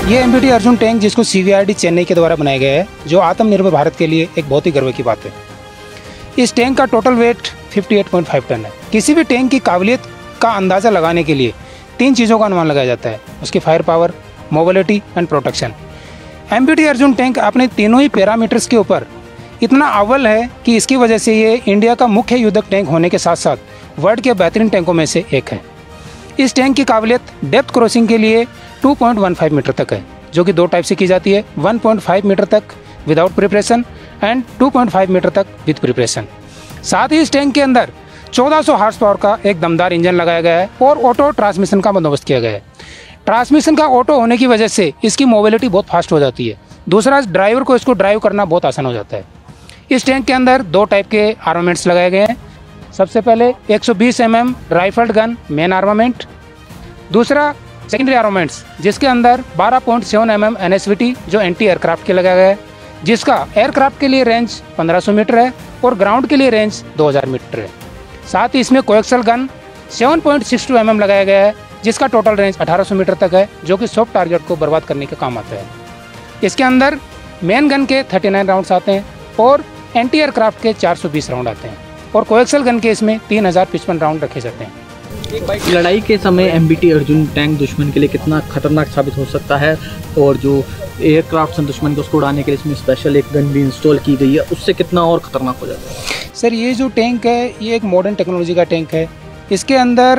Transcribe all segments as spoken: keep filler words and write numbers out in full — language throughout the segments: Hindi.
ये M P T Arjun tank जिसको C V R D Chennai के द्वारा बनाया गया है, जो आत्मनिर्भर भारत के लिए एक बहुत ही गर्व की बात है। इस टैंक का टोटल वेट अट्ठावन पॉइंट पाँच टन है। किसी भी टैंक की काबिलियत का अंदाज़ा लगाने के लिए तीन चीज़ों का अनुमान लगाया जाता है, उसकी fire power, mobility and protection. M P T Arjun tank अपने तीनों ही पैरामीटर्स के ऊपर इतना अव्वल है कि इसकी वजह से ये इंडिया का मुख्य युद्धक टैंक होने के साथ साथ वर्ल्ड के बेहतरीन टैंकों में से एक है। इस टैंक की काबिलियत डेप्थ क्रॉसिंग के लिए दो पॉइंट एक पाँच मीटर तक है, जो कि दो टाइप से की जाती है, एक पॉइंट पाँच मीटर तक विदाउट प्रिपरेशन एंड दो पॉइंट पाँच मीटर तक विद प्रिपरेशन। साथ ही इस टैंक के अंदर चौदह सौ हार्स पावर का एक दमदार इंजन लगाया गया है और ऑटो ट्रांसमिशन का बंदोबस्त किया गया है। ट्रांसमिशन का ऑटो होने की वजह से इसकी मोबिलिटी बहुत फास्ट हो जाती है। दूसरा, ड्राइवर को इसको ड्राइव करना बहुत आसान हो जाता है। इस टैंक के अंदर दो टाइप के आर्मामेंट्स लगाए गए हैं। सबसे पहले एक सौ बीस M M rifled gun main armament, दूसरा सेकेंडरी आर्मामेंट्स जिसके अंदर बारह पॉइंट सात M M N S V T जो एंटी एयरक्राफ्ट के लगाया गया है, जिसका एयरक्राफ्ट के लिए रेंज पंद्रह सौ मीटर है और ग्राउंड के लिए रेंज दो हज़ार मीटर है। साथ ही इसमें कोएक्सल गन सात पॉइंट छह दो एम एम लगाया गया है, जिसका टोटल रेंज अठारह सौ मीटर तक है, जो कि सॉफ्ट टारगेट को बर्बाद करने के काम आता है। इसके अंदर मेन गन के उनतालीस राउंड्स आते हैं और एंटी एयरक्राफ्ट के चार सौ बीस राउंड आते हैं और कोएक्सल गन के इसमें तीन हज़ार पचपन राउंड रखे जाते हैं। लड़ाई के समय M P T Arjun tank दुश्मन के लिए कितना खतरनाक साबित हो सकता है, और जो एयरक्राफ्ट हैं दुश्मन को उसको उड़ाने के लिए इसमें स्पेशल एक गन भी इंस्टॉल की गई है, उससे कितना और ख़तरनाक हो जाता है? सर, ये जो टैंक है ये एक मॉडर्न टेक्नोलॉजी का टैंक है। इसके अंदर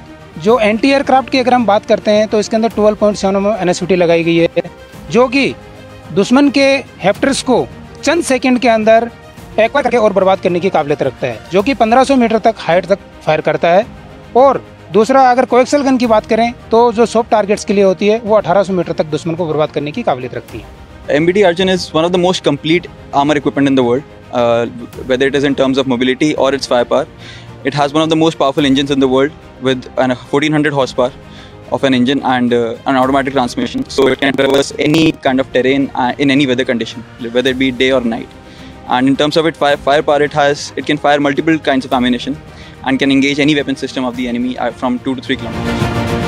जो एंटी एयरक्राफ्ट की अगर हम बात करते हैं तो इसके अंदर बारह पॉइंट सात M M N S V T लगाई गई है, जो कि दुश्मन के हेप्टर्स को चंद सेकंड के अंदर एक्वा करके और बर्बाद करने की काबिलियत रखता है, जो कि पंद्रह सौ मीटर तक हाइट तक फायर करता है। और दूसरा, अगर कोएक्सल गन की बात करें तो जो सॉफ्ट टारगेट्स के लिए होती है वो अठारह सौ मीटर तक दुश्मन को बर्बाद करने की काबिलियत रखती है। M P T Arjun is one of the most complete armor equipment in the world, uh, whether it is in terms of mobility or its firepower. It has one of the most powerful engines in the world with an fourteen hundred horsepower of an engine and uh, an automatic transmission, so it can traverse any kind of terrain uh, in any weather condition, whether it be day or night. And in terms of its fire, firepower, it has it can fire multiple kinds of ammunition and can engage any weapon system of the enemy uh, from two to three kilometers.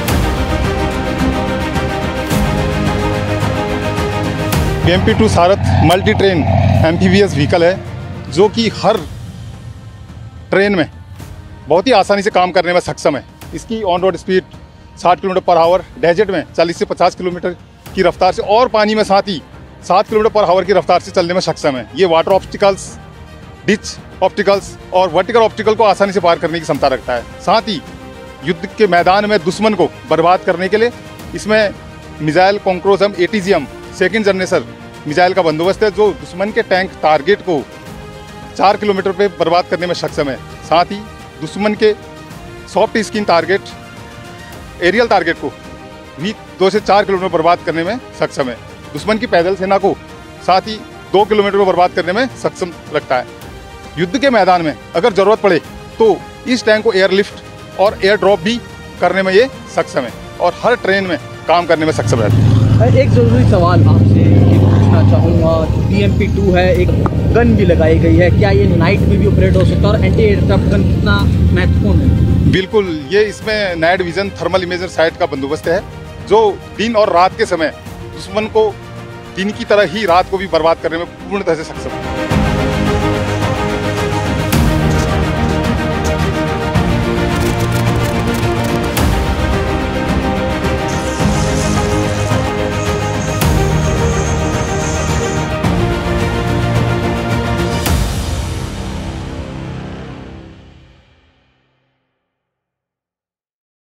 M P two Sarath multi terrain amphibious vehicle है, जो कि हर ट्रेन में बहुत ही आसानी से काम करने में सक्षम है। इसकी ऑन रोड स्पीड साठ किलोमीटर पर आवर, डेजर्ट में चालीस से पचास किलोमीटर की रफ्तार से और पानी में साथ ही सात किलोमीटर पर आवर की रफ्तार से चलने में सक्षम है। ये वाटर ऑब्स्टिकल्स, डिच ऑब्स्टिकल्स और वर्टिकल ऑब्स्टिकल को आसानी से पार करने की क्षमता रखता है। साथ ही युद्ध के मैदान में दुश्मन को बर्बाद करने के लिए इसमें मिसाइल कॉन्क्रोजम एटीजीएम सेकेंड जनरेशन मिसाइल का बंदोबस्त है, जो दुश्मन के टैंक टारगेट को चार किलोमीटर पे बर्बाद करने में सक्षम है। साथ ही दुश्मन के soft skin target, aerial target को भी दो से चार किलोमीटर बर्बाद करने में सक्षम है। दुश्मन की पैदल सेना को साथ ही दो किलोमीटर में बर्बाद करने में सक्षम रखता है। युद्ध के मैदान में अगर ज़रूरत पड़े तो इस टैंक को एयरलिफ्ट और एयर ड्रॉप भी करने में ये सक्षम है और हर ट्रेन में काम करने में सक्षम रहता है। एक ज़रूरी सवाल आपसे ये पूछना चाहूँगा, डी एम पी टू है, एक गन भी लगाई गई है, क्या ये नाइट में भी ऑपरेट हो सकता है और एंटी एयरक्राफ्ट गन कितना महत्वपूर्ण है? बिल्कुल, ये इसमें night vision thermal imager sight का बंदोबस्त है, जो दिन और रात के समय दुश्मन को दिन की तरह ही रात को भी बर्बाद करने में पूर्ण तरह से सक्षम है।